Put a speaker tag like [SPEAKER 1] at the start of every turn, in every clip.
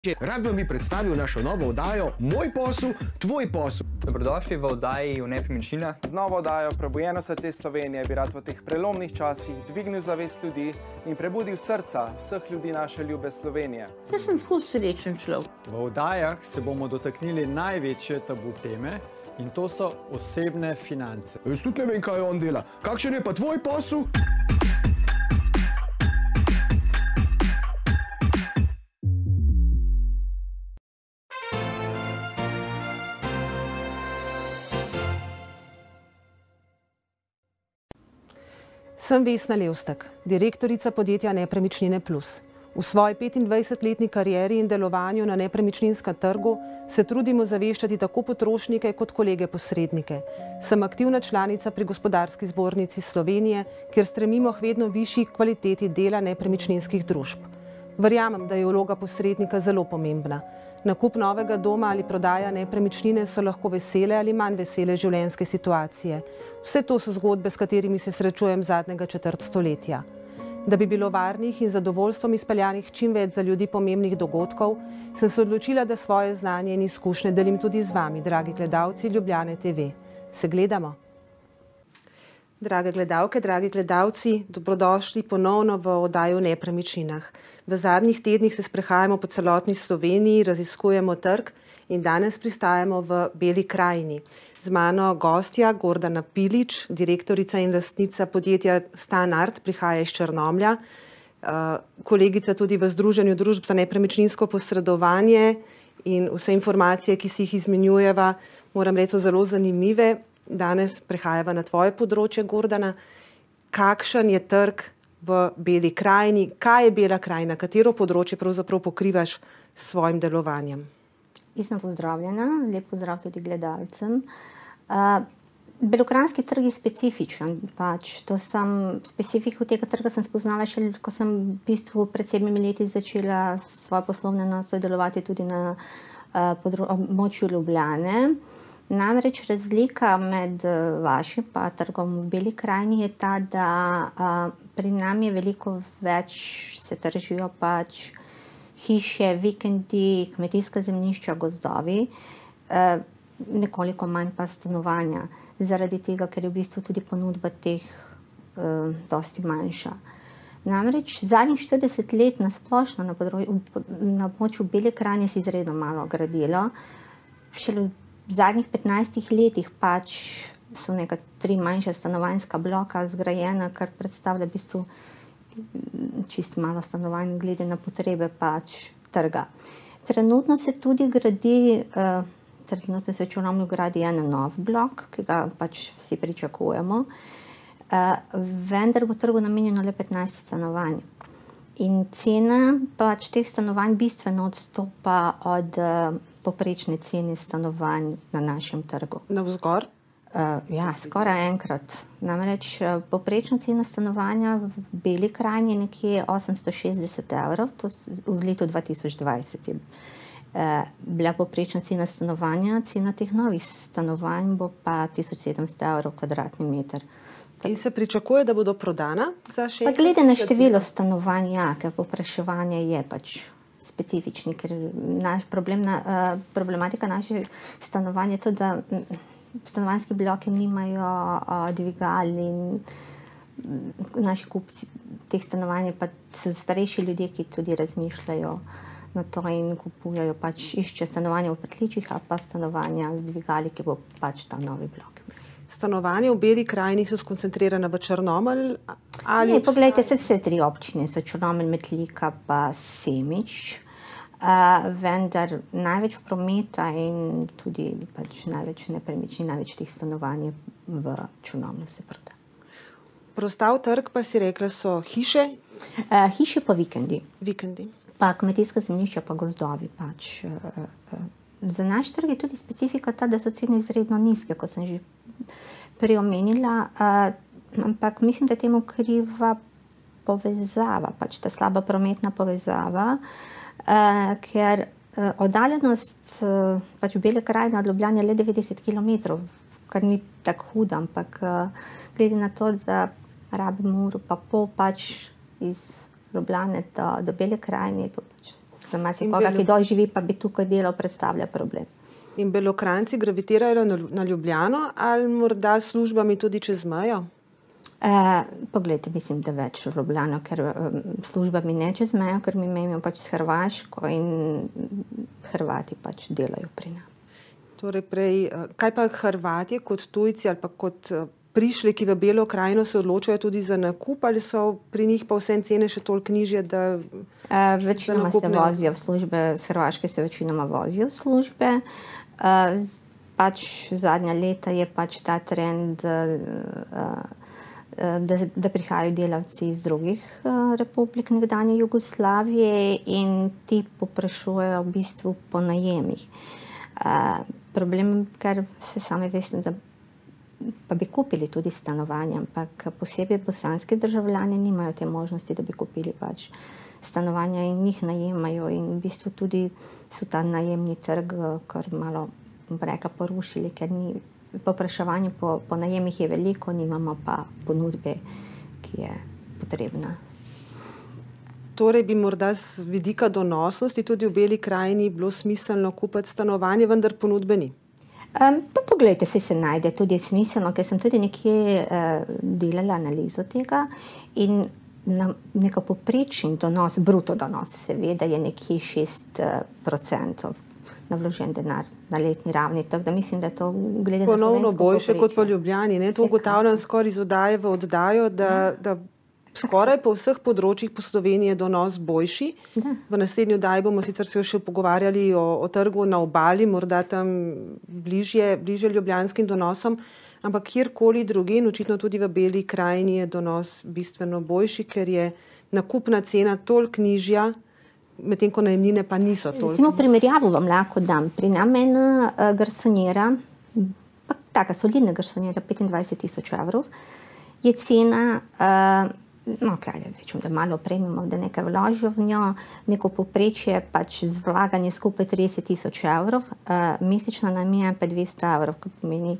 [SPEAKER 1] Rad vam bi predstavil našo novo oddajo Moj posel, tvoj posel.
[SPEAKER 2] Dobrodošli v oddaji o nepremičninah.
[SPEAKER 3] Z novo oddajo Prebujeno srce Slovenije bi rad v teh prelomnih časih dvignil zavest ljudi in prebudil srca vseh ljudi naše ljube Slovenije.
[SPEAKER 4] Jaz sem tako srečen človek.
[SPEAKER 5] V oddajah se bomo dotaknili največje tabu teme in to so osebne finance.
[SPEAKER 1] Jaz tudi ne vem, kaj on dela. Kakšen je pa tvoj posel?
[SPEAKER 6] Sem Vesna Levstek, direktorica podjetja Nepremičnine Plus. V svoji 25-letni karieri in delovanju na nepremičninskem trgu se trudimo zaveščati tako potrošnike kot kolege posrednike. Sem aktivna članica pri Gospodarski zbornici Slovenije, kjer stremimo k vedno višji kvaliteti dela nepremičninskih družb. Verjamem, da je vloga posrednika zelo pomembna. Nakup novega doma ali prodaja nepremičnine so lahko vesele ali manj vesele življenjske situacije. Vse to so zgodbe, s katerimi se srečujem zadnjega četrt stoletja. Da bi bilo varnih in zadovoljstvom izpeljanih čim več za ljudi pomembnih dogodkov, sem se odločila, da svoje znanje in izkušnje delim tudi z vami, dragi gledalci Ljubljane TV. Se gledamo? Drage gledalke, dragi gledalci, dobrodošli ponovno v oddaji o nepremičninah. V zadnjih tednih se sprehajamo po celotni Sloveniji, raziskujemo trg in danes pristajamo v Beli krajini. Z mano gostja Gordana Pilič, direktorica in lastnica podjetja Stanart, prihaja iz Črnomlja. Kolegica tudi v Združenju družb za nepremičninsko posredovanje in vse informacije, ki si jih izmenjujeva, moram reči, so zelo zanimive. Danes prehajava na tvoje področje, Gordana. Kakšen je trg v Beli krajini? Kaj je Bela krajina? Katero področje pravzaprav pokrivaš s svojim delovanjem?
[SPEAKER 4] Sem pozdravljena, lep pozdrav tudi gledalcem. Belokranjski trg je specifičen. Specifiko tega trga sem spoznala še, ko sem v bistvu pred 7 leti začela svoje poslovne enote delovati tudi na območju Ljubljane. Namreč razlika med vašim pa trgom v Beli krajini je ta, da pri nam je veliko več, se tržijo hiše, vikendi, kmetijska zemljišča, gozdovi, nekoliko manj pa stanovanja, zaradi tega, ker je v bistvu tudi ponudba teh dosti manjša. Namreč zadnjih 40 let nasplošno na območju Bele krajine se izredno malo gradilo. Šele v zadnjih 15 letih so neka 3 manjša stanovanjska bloka zgrajena, kar predstavlja v bistvu čist malo stanovanj glede na potrebe trga. Trenutno se tudi gradi, trenutno se v Črnomlju gradi en nov blok, ki ga vsi pričakujemo, vendar bo trgu namenjeno le 15 stanovanj. In cena teh stanovanj bistveno odstopa od povprečne cene stanovanj na našem trgu.
[SPEAKER 6] Navzgor?
[SPEAKER 4] Ja, skoraj enkrat. Namreč povprečna cena stanovanja v Beli krajini je nekje 860 evrov, to v letu 2020 je bila povprečna cena stanovanja, cena teh novih stanovanj bo pa 1700 evrov kvadratni meter.
[SPEAKER 6] In se pričakuje, da bodo prodana za 6?
[SPEAKER 4] Glede na število stanovanj, ja, ker povpraševanje je specifični, ker problematika naših stanovanj je to, da stanovanjski bloki nimajo dvigal in naši kupci teh stanovanj pa so starejši ljudje, ki tudi razmišljajo na to in kupujejo, išče stanovanja v pritličjih ali pa stanovanja z dvigali, ki bo ta novi blok.
[SPEAKER 6] Stanovanja v Beli krajini so skoncentrirana v Črnomelj?
[SPEAKER 4] Ne, poglejte, vse 3 občine so Črnomelj, Metlika pa Semič. Vendar največ prometa in tudi največ nepremičnin, največ teh stanovanj v Črnomlju se proda.
[SPEAKER 6] Prostal trg pa si rekla so hiše?
[SPEAKER 4] Hiše pa vikendi.
[SPEAKER 6] Vikendi.
[SPEAKER 4] Pa kmetijska zemljišča pa gozdovi. Za naš trg je tudi specifika ta, da so cene izredno nizke, kot sem že prej omenila, ampak mislim, da temu kriva povezava, ta slaba prometna povezava, ker oddaljenost v Beli krajini od Ljubljane je le 90 km, kar ni tako huda, ampak glede na to, da rabimo uro pa pol iz Ljubljane do Bele krajine, je to za marsikoga, ki dol živi, pa bi tukaj delal, predstavlja problem.
[SPEAKER 6] In Belokranjci gravitirajo na Ljubljano ali morda s službami tudi čez mejo?
[SPEAKER 4] Poglejte, mislim, da več v Ljubljano, ker službami ne čez mejo, ker mi imamo pač s Hrvaško in Hrvati pač delajo pri nas.
[SPEAKER 6] Torej kaj pa Hrvatje kot tujci ali pa kot prišleki v Belo krajino se odločajo tudi za nakup ali so pri njih pa vse cene še toliko nižje, da...
[SPEAKER 4] Večinoma se vozijo v službe, z Hrvaške se večinoma vozijo v službe. Pač zadnja leta je pač ta trend, da prihajajo delavci iz drugih republik nekdanje Jugoslavije in ti poprašujejo v bistvu po najemih. Problem, ker se sami veste, da pa bi kupili tudi stanovanja, ampak posebej bosanski državljani nimajo te možnosti, da bi kupili pač stanovanja in jih najemajo in v bistvu tudi so ta najemni trg kar malo, bom rekla, porušili, ker ni povpraševanje po najemih je veliko, nimamo pa ponudbe, ki je potrebna.
[SPEAKER 6] Torej bi morda z vidika donosnosti tudi v Beli krajini bilo smiselno kupiti stanovanje, vendar ponudbe ni.
[SPEAKER 4] Pa poglejte, se najde tudi smiselno, ker sem tudi nekje delala analizo tega in neka povprečni donos, bruto donos seveda je nekje 6% na vložen denar na letni ravni, tako da mislim, da to glede na
[SPEAKER 6] ponovno boljše kot v Ljubljani, ne? To ugotavljam skoraj iz oddaje v oddajo, da skoraj po vseh področjih po Sloveniji je donos boljši. Da. V naslednji oddaji bomo sicer se še pogovarjali o trgu na obali, morda tam bližje ljubljanskim donosom, ampak kjerkoli drugje, očitno tudi v Beli krajini je donos bistveno boljši, ker je nakupna cena toliko nižja, medtem ko najemnine pa niso toliko.
[SPEAKER 4] Recimo primerjavo vam lahko dam. Pri nam ena garsonjera, pa taka solidna garsonjera, 25 000 evrov, je cena... rečem, da malo opremimo, da nekaj vložijo v njo, neko povprečje, pač z vlaganje skupaj 30 000 evrov, mesečna najemnina pa 200 evrov, ki pomeni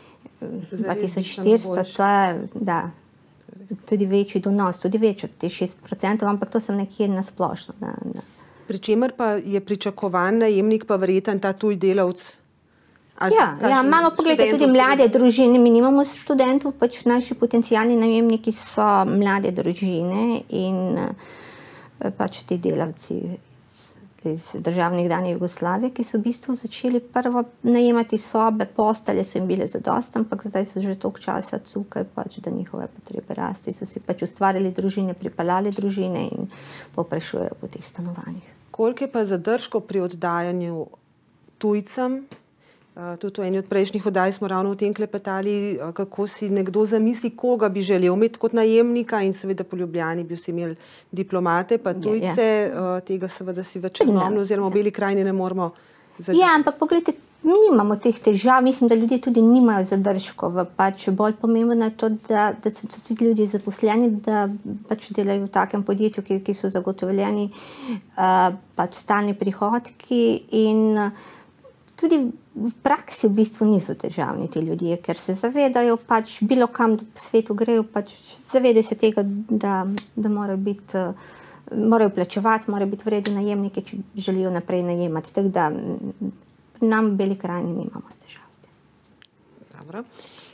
[SPEAKER 4] 2400, to je, da, tudi večji donos, tudi več od teh 6%, ampak to sem nekje nasplošno.
[SPEAKER 6] Pričemer pa je pričakovan najemnik pa verjeten ta tuj delavc.
[SPEAKER 4] Ja, imamo, pogledajte, tudi mlade družine, mi nimamo študentov, pač naši potencijalni najemniki so mlade družine in pač ti delavci iz državnih nekdanje Jugoslavije, ki so v bistvu začeli prvo najemati sobe, postelje so jim bile zadosti, ampak zdaj so že toliko časa tukaj, pač, da njihove potrebe rasti, so si pač ustvarili družine, pripeljali družine in povprašujejo po teh stanovanjih.
[SPEAKER 6] Koliko je pa zadržkov pri oddajanju tujcem? Tudi v eni od prejšnjih oddaj smo ravno o tem klepetali, kako si nekdo zamisli, koga bi želel imeti kot najemnika in seveda po Ljubljani bi vsi imeli diplomate, pa tujce, tega seveda si več enomno, oziroma v Beli krajini ne moramo zažiti.
[SPEAKER 4] Ja, ampak pogledajte, mi nimamo teh težav, mislim, da ljudje tudi nimajo zadržkov, pač bolj pomembno je to, da so tudi ljudje zaposleni, da pač delajo v takem podjetju, ki so zagotovljeni pač stalni prihodki in tudi v praksi v bistvu niso težavni ti ljudje, ker se zavedajo, pač bilo kam v svetu grejo, pač zavedajo se tega, da morajo biti, morajo plačevati, morajo biti vredni najemniki, če želijo naprej najemati. Tako da nam v Beli krajini nimamo težav.
[SPEAKER 6] Dobro.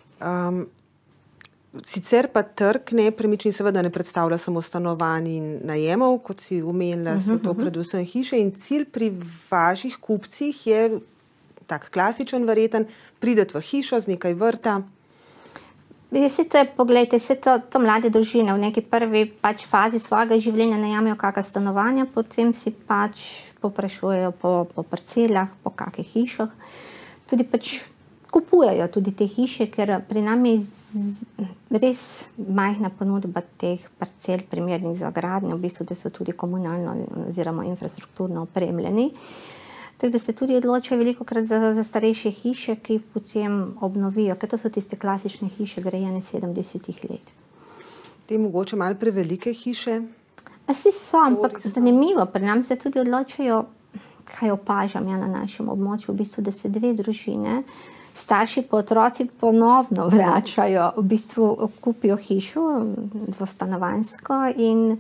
[SPEAKER 6] Sicer pa trg nepremičnin seveda ne predstavlja samo stanovanj in najemov, kot si omenila, so to predvsem hiše in cilj pri vaših kupcih je tak klasičen, verjeten, prideti v hišo z nekaj vrta.
[SPEAKER 4] Poglejte, to mlade družine v neki prvi pač fazi svojega življenja najamejo kakšna stanovanja, potem si pač poprašujejo po parcelah, po kakih hišah. Tudi pač kupujejo tudi te hiše, ker pri nam je res majhna ponudba teh parcel primernih za gradnjo, v bistvu, da so tudi komunalno oziroma infrastrukturno opremljeni. Tako da se tudi odločajo velikokrat za starejše hiše, ki potem obnovijo, ker to so tiste klasične hiše, grajene 70 let.
[SPEAKER 6] Te mogoče malo prevelike hiše?
[SPEAKER 4] Vsi so, ampak zanimivo, pri nam se tudi odločajo, kaj opažam na našem območju, v bistvu, da se dve družine, starši pa otroci ponovno vračajo, v bistvu kupijo hišo, dvostanovanjsko in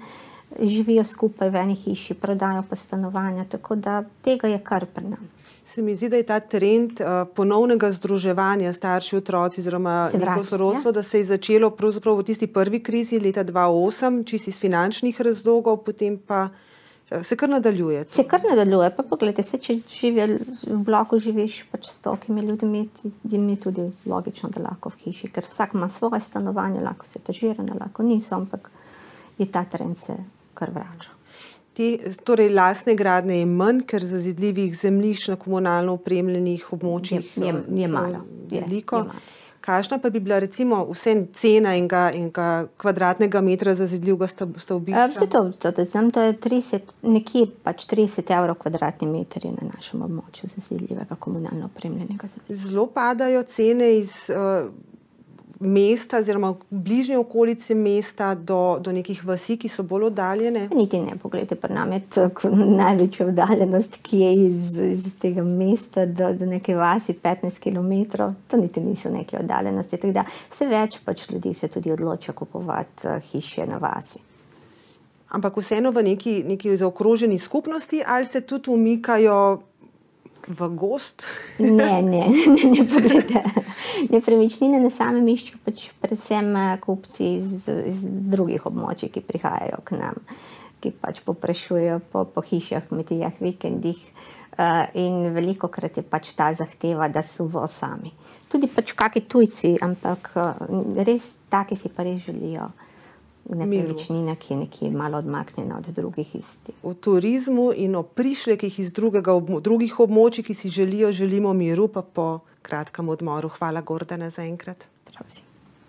[SPEAKER 4] živijo skupaj v eni hiši, prodajo pa stanovanja, tako da tega je kar pri nas.
[SPEAKER 6] Se mi zdi, da je ta trend ponovnega združevanja starši, otroci oziroma neko sorodstvo, da se je začelo pravzaprav v tisti prvi krizi leta 2008, čisto iz finančnih razlogov, potem pa se kar nadaljuje.
[SPEAKER 4] Se kar nadaljuje, pa pogledajte se, če v bloku živiš pač s tolkimi ljudmi, jim je tudi logično, da lahko v hiši, ker vsak ima svoje stanovanje, lahko se etažirane, lahko niso, ampak je ta trend se kar vrača.
[SPEAKER 6] Torej, lastne gradnje je manj, ker zazidljivih zemljišč na komunalno opremljenih območjih
[SPEAKER 4] je malo.
[SPEAKER 6] Veliko. Kakšna pa bi bila recimo vse cena enega kvadratnega metra zazidljivega stavbišča?
[SPEAKER 4] To je nekje pač 30 evrov kvadratni meter je na našem območju zazidljivega komunalno opremljenega zemljišča.
[SPEAKER 6] Zelo padajo cene iz mesta oziroma bližnje okolice mesta do nekih vasi, ki so bolj oddaljene?
[SPEAKER 4] Niti ne, pogledajte, pri nam je tako največja oddaljenost, ki je iz tega mesta do neke vasi 15 kilometrov, to niti niso neke oddaljenosti, tako da vse več pač ljudi se tudi odloča kupovati hiše na vasi.
[SPEAKER 6] Ampak vseeno v neki zaokroženi skupnosti ali se tudi umikajo v gost?
[SPEAKER 4] Ne, pogledajte. Nepremičnine na samem išču pač predvsem kupci iz drugih območij, ki prihajajo k nam, ki pač poprašujejo po hišah, kmetijah, vikendih in velikokrat je pač ta zahteva, da so sami. Tudi pač kakšni tujci, ampak res taki si pa res želijo nepremičnina, ki je nekje malo odmaknjena od drugih isti.
[SPEAKER 6] O turizmu in o prišlekih iz drugih območij, ki si želimo miru, pa po kratkem odmoru. Hvala, Gordana, za enkrat.
[SPEAKER 4] Prav si.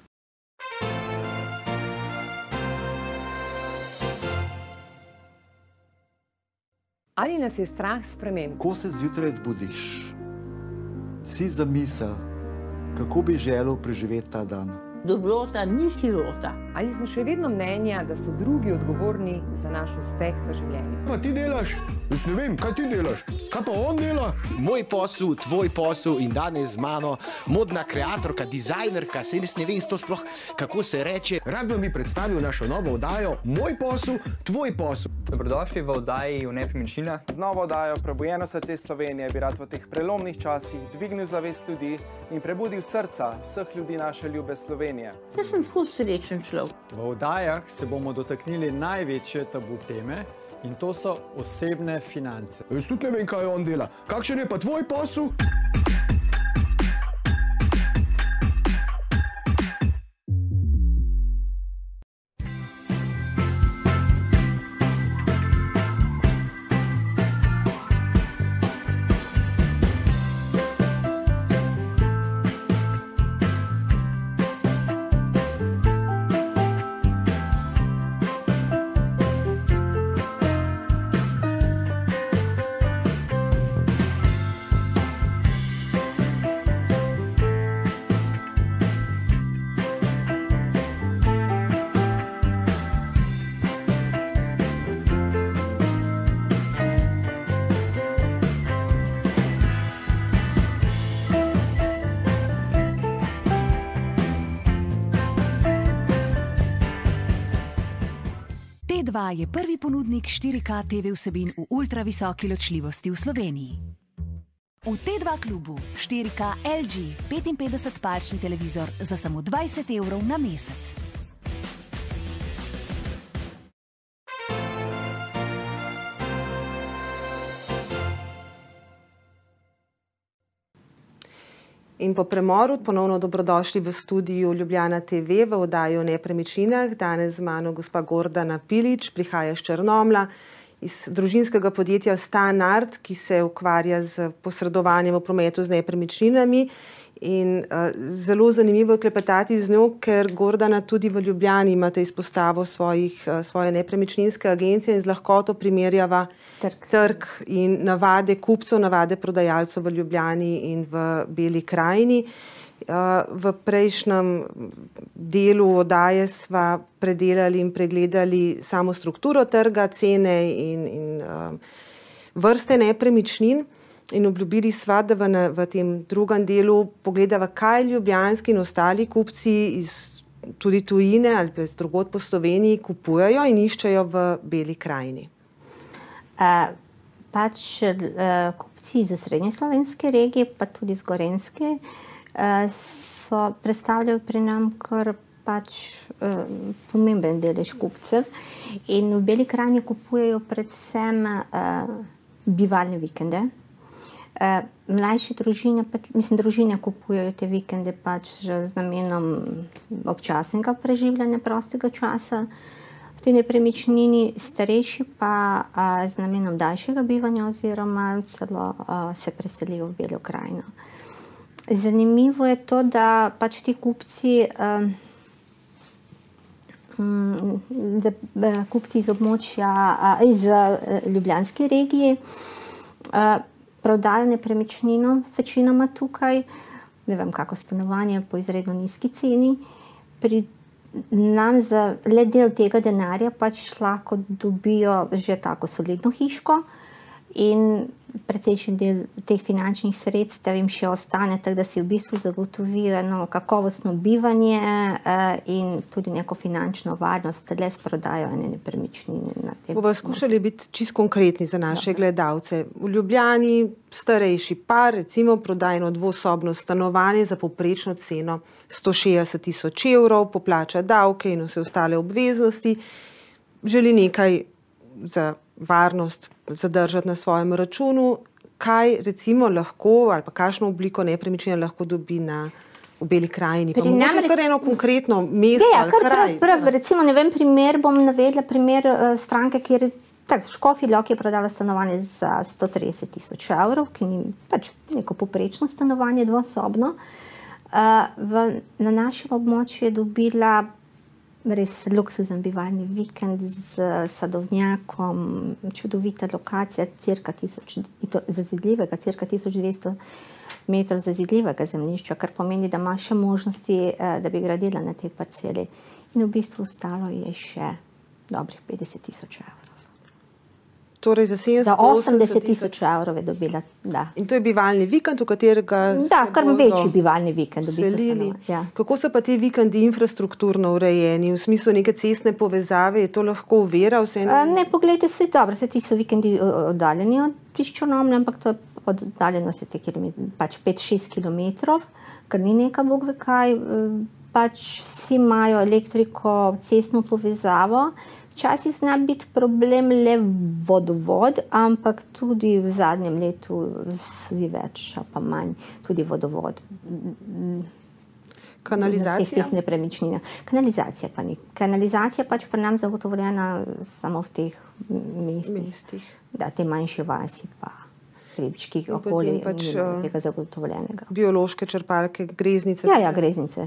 [SPEAKER 7] Ali nas je strah sprememb?
[SPEAKER 8] Ko se zjutraj zbudiš, si zamisel, kako bi želel preživeti ta dan.
[SPEAKER 9] Dobrota ni sirota.
[SPEAKER 7] Ali smo še vedno mnenja, da so drugi odgovorni za naš uspeh v življenju?
[SPEAKER 1] Pa ti delaš? Jaz ne vem, kaj ti delaš? Kaj pa on dela?
[SPEAKER 10] Moj posel, tvoj posel in danes z mano modna kreatorka, dizajnerka, saj ne vem to sploh, kako se reče.
[SPEAKER 1] Rad vam bi predstavil našo novo oddajo Moj posel, tvoj posel.
[SPEAKER 2] Dobrodošli v oddaji o nepremičninah.
[SPEAKER 3] Z novo oddajo Prebujeno srce Slovenije bi rad v teh prelomnih časih dvignil zavest ljudi in prebudil srca vseh ljudi naše ljube Slovenije.
[SPEAKER 9] Jaz sem tako srečen človek.
[SPEAKER 5] V oddajah se bomo dotaknili največje tabu teme in to so osebne finance.
[SPEAKER 1] Jaz tudi ne vem, kaj on dela. Kakšen je pa tvoj posel?
[SPEAKER 11] T2 je prvi ponudnik 4K TV vsebin v ultravisoki ločljivosti v Sloveniji. V T2 klubu 4K LG 55-palčni televizor za samo 20 evrov na mesec.
[SPEAKER 6] In po premoru ponovno dobrodošli v studiu Ljubljana TV v oddaji o nepremičninah. Danes z mano gospa Gordana Pilić, prihaja iz Črnomlja, iz družinskega podjetja Stanart, ki se ukvarja z posredovanjem v prometu z nepremičninami. In zelo zanimivo je klepetati z njo, ker Gordana tudi v Ljubljani imate izpostavo svoje nepremičninske agencije in z lahkoto primerjava trg in navade kupcev, navade prodajalcev v Ljubljani in v Beli krajini. V prejšnjem delu oddaje sva predelali in pregledali samo strukturo trga, cene in vrste nepremičnin. In obljubili sva, da v tem drugem delu pogledava, kaj ljubljanski in ostali kupci iz tudi tujine ali pa drugod po Sloveniji kupujejo in iščejo v Beli krajini?
[SPEAKER 4] Kupci iz srednjeslovenske regije, pa tudi iz Gorenjske, predstavljajo pri nam kar pomemben delež kupcev in v Beli krajini kupujejo predvsem bivalne vikende. Mlajše družine, družine kupujejo te vikende z namenom občasnega preživljanja prostega časa v tej nepremičnini, starejši pa z namenom daljšega bivanja oziroma celo se preselijo v Belo krajino. Zanimivo je to, da ti kupci iz območja, iz ljubljanske regije prodajo nepremičnino večinoma tukaj, ne vem kako stanovanje po izredno nizki ceni. Pri nam za le del tega denarja lahko dobijo že tako solidno hiško in precejšen del teh finančnih sredstev jim še ostane, tako da si v bistvu zagotovijo eno kakovostno bivanje in tudi neko finančno varnost, le s prodajo ene nepremičnine.
[SPEAKER 6] Bomo skušali biti čisto konkretni za naše gledalce. V Ljubljani starejši par, recimo prodajno dvosobno stanovanje za povprečno ceno 160 000 evrov, poplača davke in vse ostale obveznosti, želi nekaj za varnost zadržati na svojem računu, kaj recimo lahko ali pa kakšno obliko nepremičnine lahko dobi v Beli krajini. Pa mogoče kar eno konkretno mesto ali kraj.
[SPEAKER 4] Recimo, bom navedla primer stranke, kjer Škofja Loka je prodala stanovanje za 130 000 evrov, ki ni neko poprečno stanovanje, dvosobno. Na našem območju je dobila res luksuzen bivalni vikend z sadovnjakom, čudovita lokacija, zazidljivega, cirka 1200 metrov zazidljivega zemljišča, kar pomeni, da ima še možnosti, da bi gradila na tej parceli. In v bistvu ostalo je še dobrih 50 000 evrov.
[SPEAKER 6] Torej za
[SPEAKER 4] 80 000 evrov je dobila, da.
[SPEAKER 6] In to je bivalni vikend, v katerega
[SPEAKER 4] da, kar večji bivalni vikend.
[SPEAKER 6] Ja. Kako so pa ti vikendi infrastrukturno urejeni, v smislu neke cestne povezave, je to lahko ovira?
[SPEAKER 4] Ne, poglejte se, dobro, ti so vikendi oddaljeni od Črnomlja, ampak to je oddaljenost 5-6 kilometrov, kar ni neka bog ve kaj, vsi imajo elektriko, cestno povezavo. Včasih zna biti problem le vodovod, ampak tudi v zadnjem letu vsi več, pa manj, tudi vodovod.
[SPEAKER 6] Kanalizacija?
[SPEAKER 4] Kanalizacija pa ni. Kanalizacija pri nam zagotovljena samo v teh mestih. Da, te manjše vasi pa ribički okolje tega zagotovljenega.
[SPEAKER 6] Biološke črpalke, greznice?
[SPEAKER 4] Ja, greznice.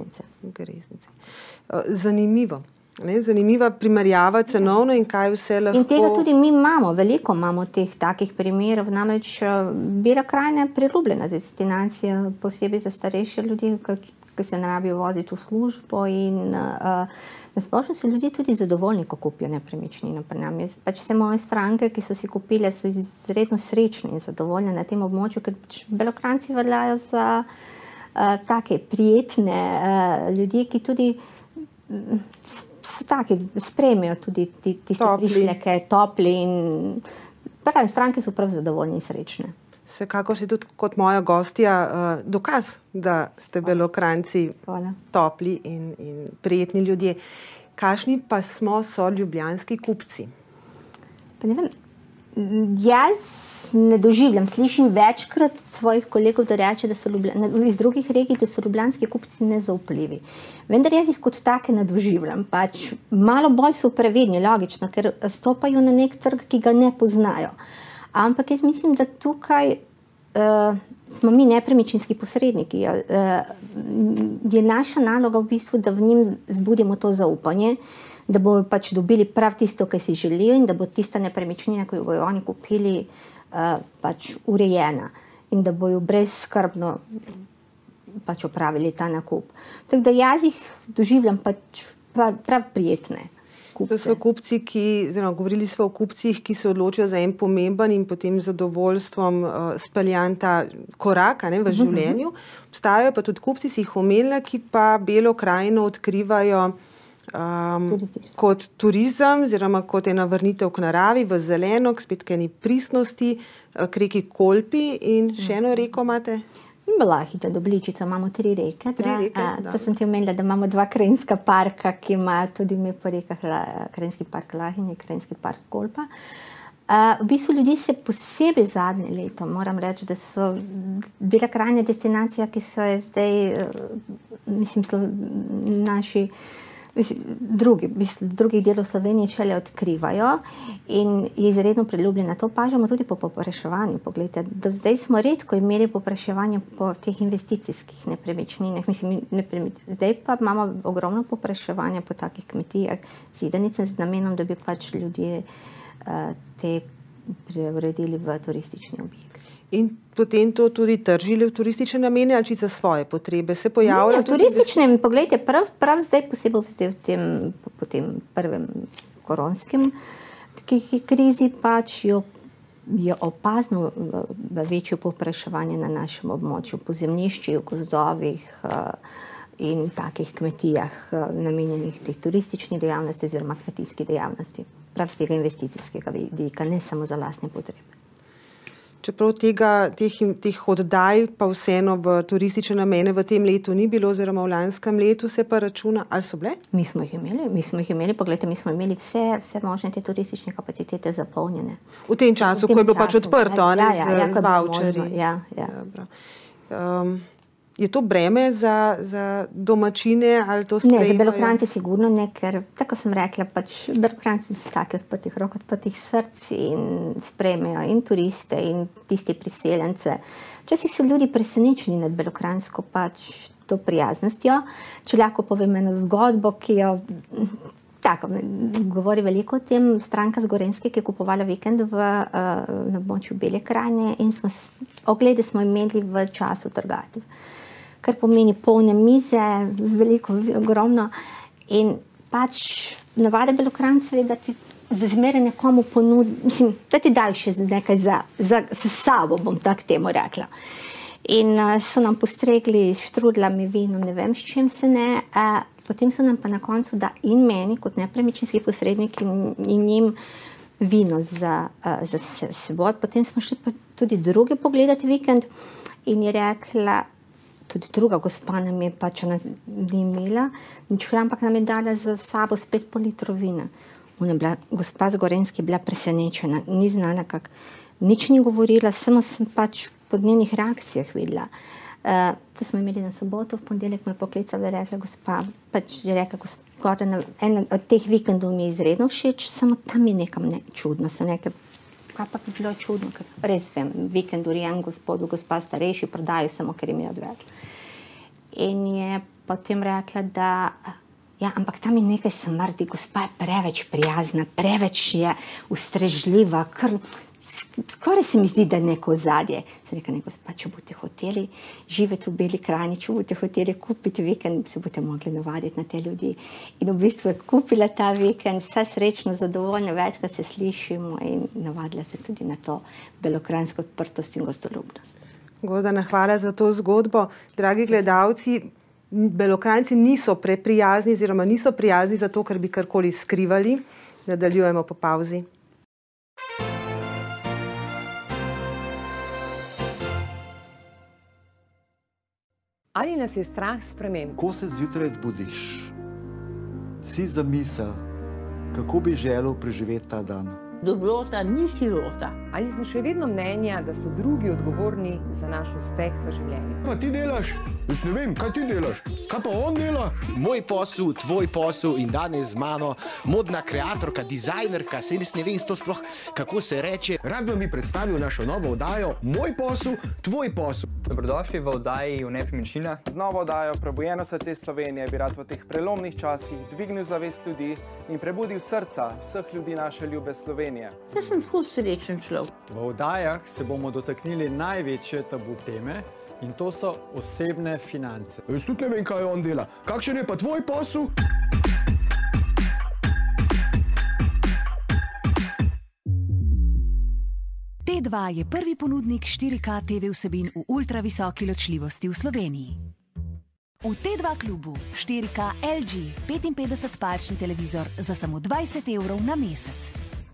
[SPEAKER 6] Zanimivo. Zanimiva primerjava cenovno in kaj vse lahko...
[SPEAKER 4] In tega tudi mi imamo, veliko imamo teh takih primerov, namreč Bela krajina je priljubljena destinacija, posebej za starejše ljudi, ki se ne rabijo voziti v službo in nasplošno so ljudje tudi zadovoljni, ko kupijo nepremičnino pri nam. Vse moje stranke, ki so si kupile, so izredno srečne in zadovoljne na tem območju, ker Belokranjci veljajo za take prijetne ljudje, ki tudi so taki, sprejmejo tudi tiste prišleke, topli in stranke so prav zadovoljni in srečne.
[SPEAKER 6] Vsekakor si tudi kot moja gostja dokaz, da ste Belokranjci topli in prijetni ljudje. Kakšni pa so ljubljanski kupci?
[SPEAKER 4] Pa ne vem, jaz ne doživljam, slišim večkrat svojih kolegov, da reče, da so iz drugih regij, da so ljubljanski kupci nezaupljivi. Vendar jaz jih kot take ne doživljam. Malo bolj so previdni, logično, ker stopajo na nek trg, ki ga ne poznajo. Ampak jaz mislim, da tukaj smo mi nepremičninski posredniki. Je naša naloga v bistvu, da v njim zbudimo to zaupanje, da bodo dobili prav tisto, kar si želijo in da bo tista nepremičnina, ki jo bodo oni kupili, urejena in da bojo brezskrbno opravili ta nakup. Tako da jaz jih doživljam prav prijetne kupce.
[SPEAKER 6] To so kupci, govorili smo o kupcih, ki se odločijo za en pomemben in potem z zadovoljstvom speljan ta korak v življenju. Obstajajo pa tudi kupci, si jih omenila, ki pa Belo krajino odkrivajo kot turizem, oziroma kot ena vrnitev k naravi, v zeleno, spet k eni pristnosti, k reki Kolpi in še eno reko imate?
[SPEAKER 4] Lahita, Dobličica, imamo 3 reke. To sem ti omenila, da imamo 2 krajinska parka, ki imajo tudi ime po rekah, Krajinski park Lahinje in Krajinski park Kolpa. V bistvu ljudi se posebej zadnje leto, moram reči, da so Bela krajina destinacija, ki so je zdaj, naši drugih delov Slovenije šele odkrivajo in je izredno priljubljena. To opažamo tudi po povpraševanju. Poglejte, do zdaj smo redko imeli povpraševanje po teh investicijskih nepremičninah. Zdaj pa imamo ogromno povpraševanja po takih kmetijah, zidanice z namenom, da bi pač ljudje te preuredili v turistični objekt.
[SPEAKER 6] In potem to tudi tržili v turistične namene ali za svoje potrebe? Se pojavljajo
[SPEAKER 4] tudi turistične, poglejte, prav zdaj posebej po tem prvem koronskem krizi pač je opazno večje povpraševanje na našem območju, po zemljiščih, gozdovih in takih kmetijah namenjenih teh turističnih dejavnosti oziroma kmetijskih dejavnosti. Prav z tega investicijskega vidika, ne samo za lastne potrebe.
[SPEAKER 6] Čeprav teh oddaj pa vseeno v turistične namene v tem letu ni bilo, oziroma v lanskem letu se pa računa, ali so bile?
[SPEAKER 4] Mi smo jih imeli, poglejte, mi smo imeli vse možne te turistične kapacitete zapolnjene.
[SPEAKER 6] V tem času, ko je bilo pač odprto, z vaučerji.
[SPEAKER 4] Ja.
[SPEAKER 6] Je to breme za domačine ali to sprejemajo?
[SPEAKER 4] Ne, za Belokranjce sigurno ne, ker tako sem rekla, pač Belokranjci so taki odprtih rok, odprtih src in sprejmejo in turiste in tiste priseljence. Včasih so ljudi presenečeni nad belokranjsko pač to prijaznostjo. Če lahko povem eno zgodbo, ki jo tako govori veliko o tem, stranka z Gorenjske, ki je kupovala vikend na območju Bele krajine in oglede smo imeli v času trgatev. Kar pomeni polne mize, veliko, ogromno. In pač navada Belokranjcev je, da ti zmeraj nekomu ponudi, da ti dajo še nekaj s sabo, bom tako temu rekla. In so nam postregli s štrudlami, vinom, ne vem s čim se ne. Potem so nam pa na koncu, da in meni kot nepremičninski posrednik in njim vino za seboj. Potem smo šli pa tudi druge pogledati vikend in je rekla, tudi druga gospa nam je pač, ona ni imela nič, ampak nam je dala za sabo spet pol litro vina. Gospa z Gorenjske je bila presenečena, ni znala kako, nič ni govorila, samo sem pač po njenih reakcijah videla. To smo imeli na soboto, v ponedeljek me je poklicala, je rekla, Gordana, en od teh vikendov mi je izredno všeč, samo tam je nekam čudno. Sem rekla, kaj pa bi bilo čudno, ker res vem, vikend urejen gospa starejši, prodajo samo, ker jim je odveč. In je potem rekla, da ja, ampak tam je nekaj smrdi, gospa je preveč prijazna, preveč je ustrežljiva, skoraj se mi zdi, da je neko ozadje. Sem rekla, ne, gospa, če boste hoteli živeti v Beli krajini, če boste hoteli kupiti vikend, se boste mogli navaditi na te ljudi. In v bistvu je kupila ta vikend, vsa srečno, zadovoljna, večkrat se slišimo in navadila se tudi na to belokranjsko odprtost in gostoljubnost.
[SPEAKER 6] Gordana, hvala za to zgodbo. Dragi gledalci, Belokranjci niso preprijazni, oziroma niso prijazni zato, ker bi karkoli skrivali. Nadaljujemo po pauzi.
[SPEAKER 7] Ali nas je strah sprememb?
[SPEAKER 8] Ko se zjutraj zbudiš, si zamisel, kako bi želel preživeti ta dan.
[SPEAKER 9] Dobrota ni sirota.
[SPEAKER 7] Ali smo še vedno mnenja, da so drugi odgovorni za naš uspeh v življenju?
[SPEAKER 1] Kaj ti delaš? Jaz ne vem, kaj ti delaš? Kaj pa on dela?
[SPEAKER 10] Moj posel, tvoj posel in danes z mano modna kreatorka, dizajnerka, se ne vem sploh, kako se reče.
[SPEAKER 1] Rad vam bi predstavil našo novo oddajo Moj posel, tvoj posel.
[SPEAKER 2] Dobrodošli v oddaji o nepremičninah.
[SPEAKER 3] Z novo oddajo Prebujeno srce Slovenije bi rad v teh prelomnih časih dvignil zavest ljudi in prebudil srca vseh ljudi naše ljube Slovenije.
[SPEAKER 9] Jaz sem tako srečen človek.
[SPEAKER 5] V oddajah se bomo dotaknili največje tabu teme in to so osebne finance.
[SPEAKER 1] Jaz tudi ne vem, kaj on dela. Kakšen je pa tvoj posel?
[SPEAKER 11] T2 je prvi ponudnik 4K TV vsebin v ultravisoki ločljivosti v Sloveniji. V T2 klubu 4K LG 55-palčni televizor za samo 20 € na mesec.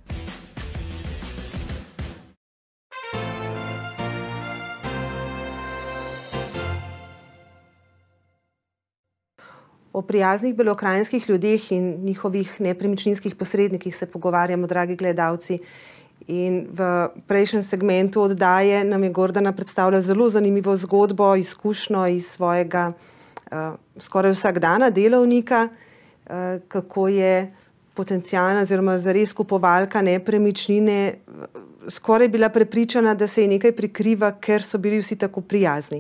[SPEAKER 6] O prijaznih belokranjskih ljudeh in njihovih nepremičninskih posrednikih se pogovarjamo, dragi gledalci. In v prejšnjem segmentu oddaje nam je Gordana predstavila zelo zanimivo zgodbo, izkušnjo iz svojega skoraj vsakdana delovnika, kako je potencialna oziroma zares kupovalka nepremičnine skoraj bila prepričana, da se ji nekaj prikriva, ker so bili vsi tako prijazni.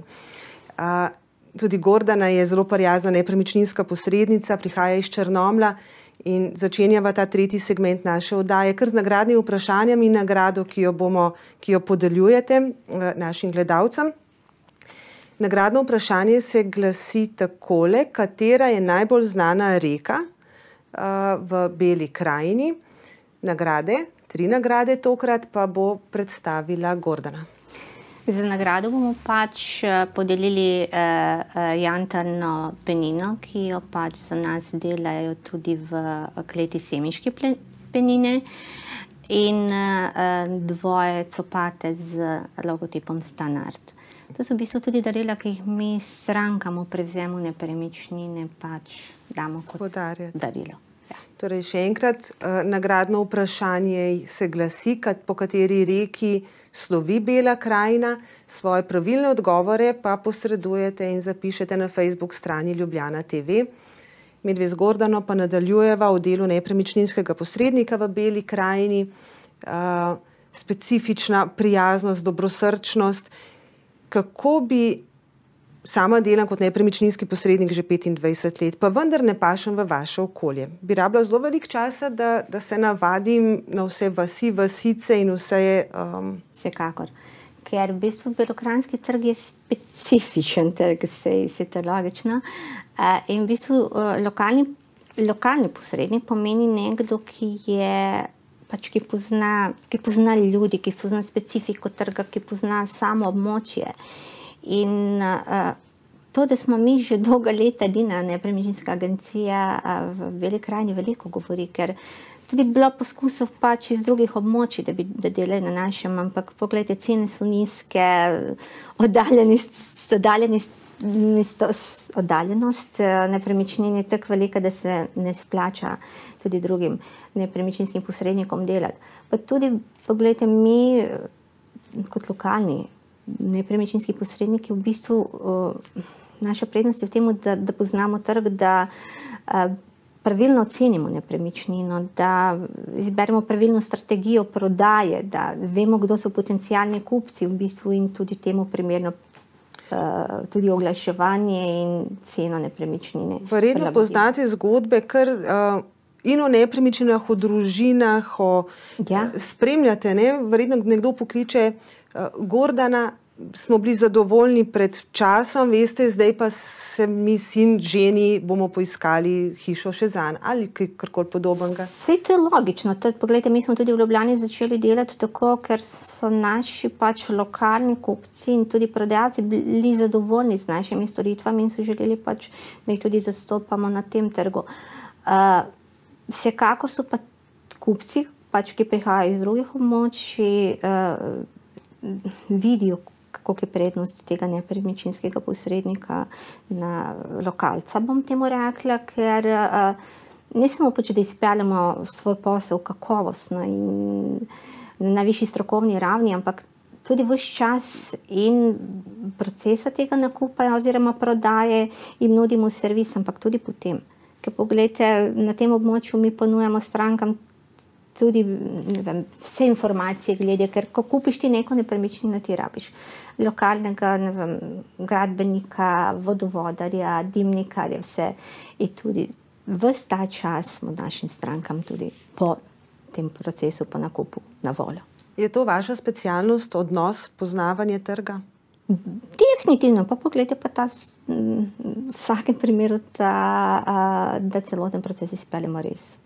[SPEAKER 6] Tudi Gordana je zelo prijazna nepremičninska posrednica, prihaja iz Črnomlja in začenjava ta tretji segment naše oddaje kar z nagradnimi vprašanjami in nagrado, ki jo podeljujete našim gledalcem. Nagradno vprašanje se glasi takole: katera je najbolj znana reka v Beli krajini? Nagrade, 3 nagrade tokrat pa bo predstavila Gordana.
[SPEAKER 4] Za nagrado bomo pač podelili jantano penino, ki jo pač za nas delajo tudi v kleti Semiške penine, in 2 copate z logotipom Standard. To so v bistvu tudi darila, ki jih mi strankam v prevzemu nepremičnine pač damo kot darilo.
[SPEAKER 6] Torej, še enkrat, nagradno vprašanje se glasi, po kateri reki slovi Bela krajina. Svoje pravilne odgovore pa posredujete in zapišete na Facebook strani Ljubljana TV. Midve z Gordano pa nadaljujeva v delu nepremičninskega posrednika v Beli krajini. Specifična prijaznost, dobrosrčnost. Kako bi sama delam kot nepremičninski posrednik že 25 let, pa vendar ne pašem v vaše okolje? Bi rabila zelo veliko časa, da se navadim na vse vasi, vasice in vse...
[SPEAKER 4] Vsekakor. Ker v bistvu belokranjski trg je specifičen trg, se je logično. In v bistvu lokalni posrednik pomeni nekdo, ki pozna ljudi, ki pozna specifiko trga, ki pozna samo območje. In to, da smo mi že dolga leta edina nepremičninska agencija v Beli krajini, veliko govori, ker tudi bilo poskusov pač iz drugih območij, da delajo na našem, ampak pogledajte, cene so nizke, oddaljenost nepremičnin je tako velika, da se ne splača tudi drugim nepremičninskim posrednikom delati. Pa tudi, pogledajte, mi kot lokalni nepremičninski posredniki v bistvu naša prednost je v tem, da poznamo trg, da pravilno ocenimo nepremičnino, da izberemo pravilno strategijo prodaje, da vemo, kdo so potencialni kupci v bistvu in tudi temu primerno tudi oglaševanje in ceno nepremičnine.
[SPEAKER 6] Verjetno poznate zgodbe kar in o nepremičninah, o družinah, spremljate, verjetno nekdo pokliče: Gordana, smo bili zadovoljni pred časom, veste, zdaj pa se mi sin ženi, bomo poiskali hišo še zanj, ali karkoli podobnega.
[SPEAKER 4] Saj to je logično. Poglejte, mi smo tudi v Ljubljani začeli delati tako, ker so naši pač lokalni kupci in tudi prodajalci bili zadovoljni z našimi storitvami in so želeli pač, da jih tudi zastopamo na tem trgu. Vsekakor so pa kupci, pač, ki prihajajo iz drugih območij, vidijo, koliko je prednost tega nepremičninskega posrednika na lokalca, bom temu rekla, ker ne samo pač, da izpeljemo svoj posel kakovostno in na najvišji strokovni ravni, ampak tudi ves čas in procesa tega nakupa oziroma prodaje jim nudimo servis, ampak tudi potem. Ker pogledajte, na tem območju mi ponujamo strankam tudi vse informacije glede, ker ko kupiš ti neko nepremičnino, ti rabiš lokalnega gradbenika, vodovodarja, dimnikarja, vse. In tudi ves ta čas smo našim strankam tudi po tem procesu, po nakupu na voljo.
[SPEAKER 6] Je to vaša specialnost, odnos, poznavanje trga?
[SPEAKER 4] Definitivno, pa pogledajte pa ta v vsakem primeru, da celoten proces izpeljemo res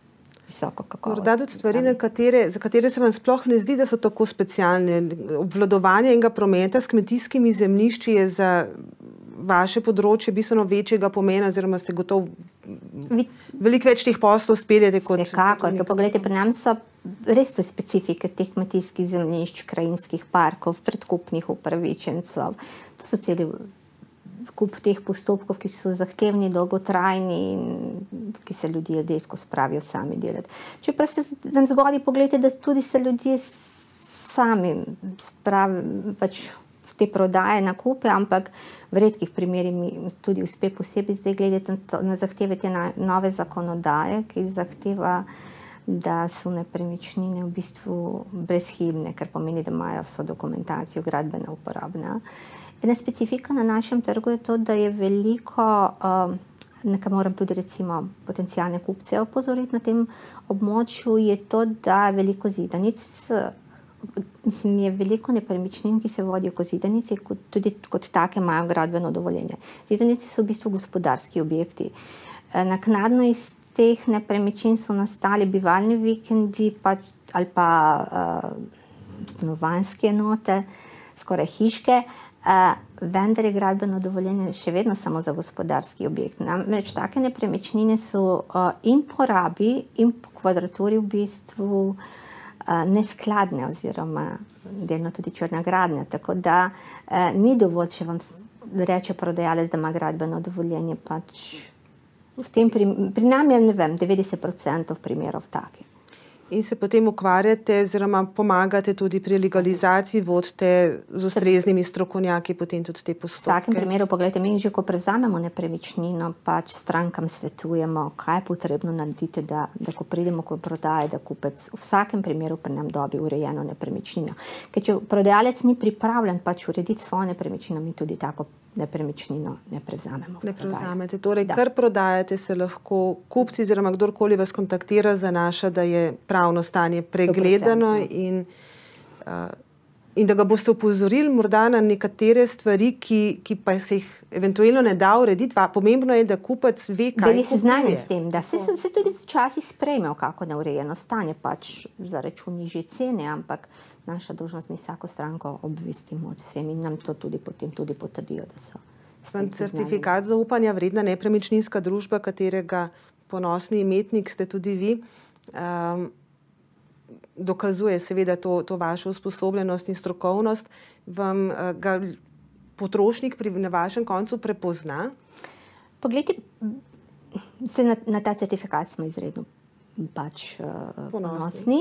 [SPEAKER 4] visoko kakovost.
[SPEAKER 6] Morda tudi stvari, za katere se vam sploh ne zdi, da so tako specialne. Obvladovanje enega prometa s kmetijskimi zemljišči je za vaše področje bistveno večjega pomena, oziroma ste gotovo veliko več teh poslov speljete kot...
[SPEAKER 4] Vsekakor, pogledajte, pri nam so res so specifike teh kmetijskih zemljišč, krajinskih parkov, predkupnih upravičencev. To so celi kup teh postopkov, ki so zahtevni, dolgotrajni in ki se ljudje redko spravijo sami delati. Čeprav se nam zgodi pogledajte, da tudi se ljudje sami spravijo pač v te prodaje, nakupe, ampak v redkih primerih mi tudi uspe posebej zdaj gledati na zahteve te nove zakonodaje, ki zahteva, da so nepremičnine v bistvu brezhibne, kar pomeni, da imajo vso dokumentacijo gradbena uporabna. Ena specifika na našem trgu je to, da je veliko, nekaj moram tudi recimo potencijalne kupce opozoriti na tem območju, je to, da veliko zidanic, mislim, je veliko nepremičnin, ki se vodijo kot zidanici, tudi kot take imajo gradbeno dovoljenje. Zidanici so v bistvu gospodarski objekti. Naknadno iz teh nepremičnin so nastali bivalni vikendi ali pa stanovanjske enote, skoraj hiške, vendar je gradbeno dovoljenje še vedno samo za gospodarski objekt. Namreč take nepremičnine so in po rabi in po kvadraturi v bistvu neskladne oziroma delno tudi črna gradnja. Tako da ni dovolj, če vam reče prodajalec, da ima gradbeno dovoljenje, pač v tem pri nam je, ne vem, 90% primerov takih.
[SPEAKER 6] In se potem ukvarjate, oziroma pomagate tudi pri legalizaciji, vodite z ustreznimi strokovnjaki potem tudi te postopke.
[SPEAKER 4] V vsakem primeru, pogledajte, mi že ko prevzamemo nepremičnino, pač strankam svetujemo, kaj je potrebno narediti, da ko pridemo ko prodaje, da kupec v vsakem primeru pri nam dobi urejeno nepremičnino. Ker če prodajalec ni pripravljen pač urediti svojo nepremičnino, mi tudi tako nepremičnino ne prevzamemo.
[SPEAKER 6] Ne prevzamete. Torej, kar prodajate, se lahko kupci oziroma kdorkoli vas kontaktira, zanaša, da je pravno stanje pregledano in da ga boste opozorili morda na nekatere stvari, ki pa se jih eventualno ne da urediti. Pomembno je, da kupec ve, kaj kupuje.
[SPEAKER 4] Da je seznanjen s tem, da se tudi včasih sprejme kako neurejeno stanje, pač za račun nižje cene, ampak naša dolžnost, mi vsako stranko obvestimo od vsem in nam to tudi potem tudi potrdijo, da so.
[SPEAKER 6] Certifikat zaupanja vredna nepremičninska družba, katerega ponosni imetnik ste tudi vi, dokazuje seveda to vašo usposobljenost in strokovnost. Vam ga potrošnik na vašem koncu prepozna?
[SPEAKER 4] Poglejte, na ta certifikat smo izredno pač ponosni.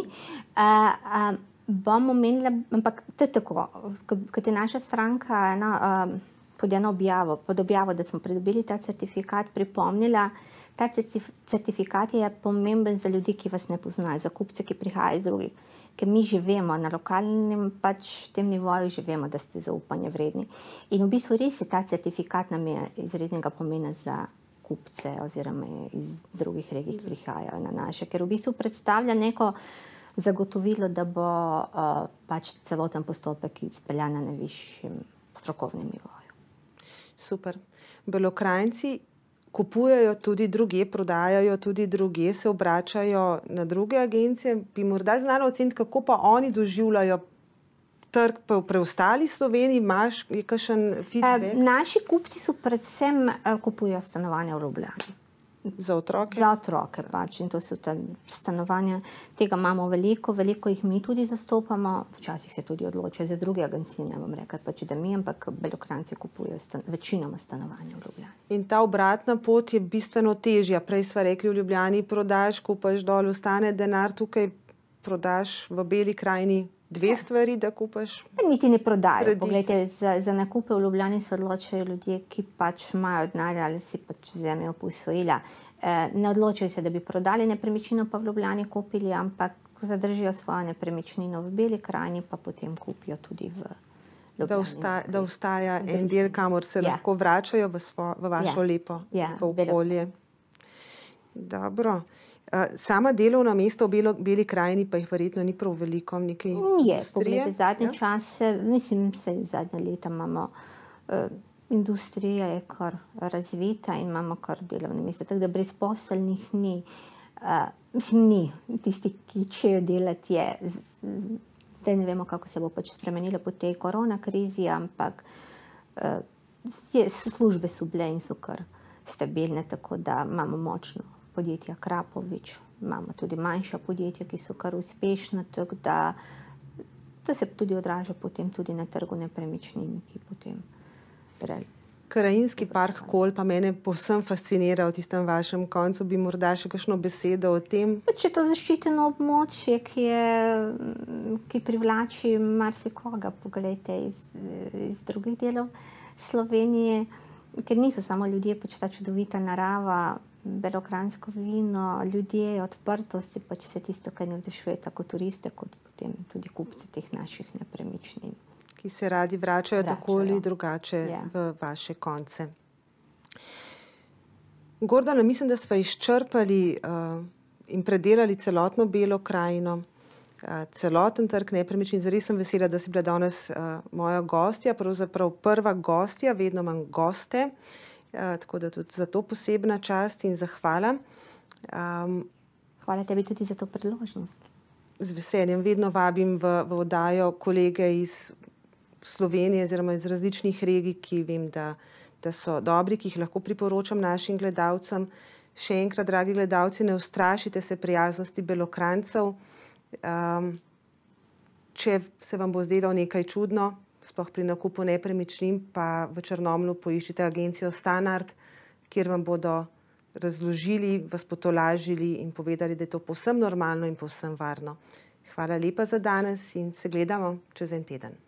[SPEAKER 4] Bom omenila, ampak to je tako, kot je naša stranka pod eno objavo, da smo pridobili ta certifikat, pripomnila, ta certifikat je pomemben za ljudi, ki vas ne poznajo, za kupce, ki prihajajo iz drugih, ker mi že vemo, na lokalnem pač tem nivoju že vemo, da ste zaupanja vredni. In v bistvu res je ta certifikat nam je izrednega pomena za kupce oziroma iz drugih regij, ki prihajajo na naše, ker v bistvu predstavlja neko zagotovilo, da bo pač celoten postopek izpeljan na najvišjem strokovnem nivoju.
[SPEAKER 6] Super. Belokranjci kupujejo tudi drugje, prodajajo tudi drugje, se obračajo na druge agencije. Bi morda znala oceniti, kako pa oni doživljajo trg v preostali Sloveniji? Je kakšen feedback?
[SPEAKER 4] Naši kupci so predvsem kupujejo stanovanja v Ljubljani.
[SPEAKER 6] Za otroke?
[SPEAKER 4] Za otroke pač in to so ta stanovanja. Tega imamo veliko jih mi tudi zastopamo, včasih se tudi odločajo za druge agencije, ne bom rekla pač, da mi, ampak Belokranjci kupujejo večinoma stanovanja v Ljubljani.
[SPEAKER 6] In ta obratna pot je bistveno težja. Prej sva rekli, v Ljubljani prodaš, kupaš dol, ostane denar, tukaj prodaš v Beli krajini dve stvari, da kupaš?
[SPEAKER 4] Niti ne prodajo. Poglejte, za nakupe v Ljubljani se odločajo ljudje, ki pač imajo denar ali si pač vzamejo posojila. Ne odločajo se, da bi prodali nepremičnino pa v Ljubljani kupili, ampak zadržijo svojo nepremičnino v Beli krajini, pa potem kupijo tudi v Ljubljani.
[SPEAKER 6] Da ostaja en del, kamor se lahko vračajo v vašo lepo okolje. Dobro. Sama delovna mesta v Beli krajini pa jih verjetno ni prav veliko, nekaj industrije?
[SPEAKER 4] Poglejte, zadnje čase, mislim, zadnje leta imamo, industrija je kar razvita in imamo kar delovne mesta, tako da brezposelnih ni. Mislim, ni. Tisti, ki čejo delati, zdaj ne vemo, kako se bo pač spremenilo po tej korona krizi, ampak službe so bile in so kar stabilne, tako da imamo močno podjetje Krapovič, imamo tudi manjša podjetja, ki so kar uspešna, tako da to se tudi odraža potem tudi na trgu nepremičnin, ki potem
[SPEAKER 6] Krajinski park Kolpa mene povsem fascinira v tistem vašem koncu. Bi morda še kakšno besedo o tem?
[SPEAKER 4] Če to zaščiteno območje, ki privlači marsikoga, poglejte iz drugih delov Slovenije, ker niso samo ljudje, pač ta čudovita narava, belokranjsko vino, ljudje, odprtost, pač vse tisto, kar navdušuje tako turiste, kot potem tudi kupci teh naših nepremičnin.
[SPEAKER 6] Ki se radi vračajo tako ali drugače v vaše konce. Gordana, mislim, da smo izčrpali in predelali celotno Belo krajino, celoten trg nepremičnin. Zares sem vesela, da si bila danes moja gostja, pravzaprav prva gostja, vedno imam goste, tako da tudi za to posebna čast in zahvala.
[SPEAKER 4] Hvala tebi tudi za to priložnost.
[SPEAKER 6] Z veseljem vedno vabim v oddajo kolege iz Slovenije oziroma iz različnih regij, ki vem, da so dobri, ki jih lahko priporočam našim gledalcem. Še enkrat, dragi gledalci, ne ustrašite se prijaznosti Belokranjcev. Če se vam bo zdelo nekaj čudno, sploh pri nakupu nepremičnin, pa v Črnomlju poiščite agencijo Stanard, kjer vam bodo razložili, vas potolažili in povedali, da je to povsem normalno in povsem varno. Hvala lepa za danes in se gledamo čez en teden.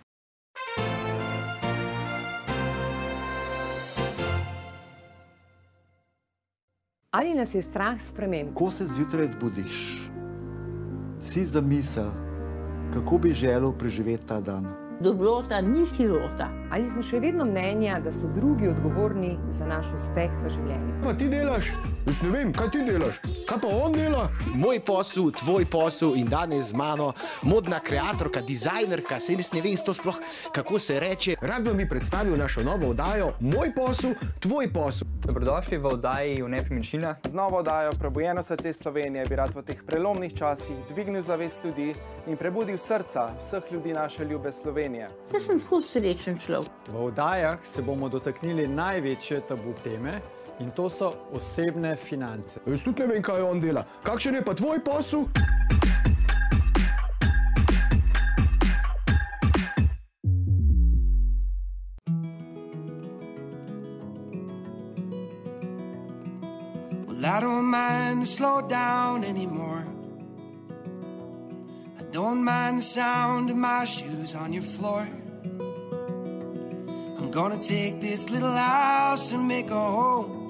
[SPEAKER 7] Ali nas je strah sprememb?
[SPEAKER 8] Ko se zjutraj zbudiš, si zamisel, kako bi želel preživeti ta dan.
[SPEAKER 9] Dobrota ni sirota.
[SPEAKER 7] Ali smo še vedno mnenja, da so drugi odgovorni za naš uspeh v življenju?
[SPEAKER 1] Pa ti delaš? Jaz ne vem, kaj ti delaš? Kaj pa on dela?
[SPEAKER 10] Moj posel, tvoj posel in danes z mano modna kreatorka, dizajnerka, saj ne vem sploh, kako se reče.
[SPEAKER 1] Rad vam bi predstavil našo novo oddajo Moj posel, tvoj posel.
[SPEAKER 2] Dobrodošli v oddaji o nepremičninah.
[SPEAKER 3] Z novo oddajo Prebujeno srce Slovenije bi rad v teh prelomnih časih dvignil zavest ljudi in prebudil srca vseh ljudi naše ljube Slovenije.
[SPEAKER 9] Jaz sem tako srečen človek.
[SPEAKER 5] V oddajah se bomo dotaknili največje tabu teme in to so osebne finance.
[SPEAKER 1] Jaz tudi ne vem, kaj on dela. Kakšen je pa tvoj posel?
[SPEAKER 12] I don't mind to slow down anymore. I don't mind the sound of my shoes on your floor. I'm gonna take this little house and make a home.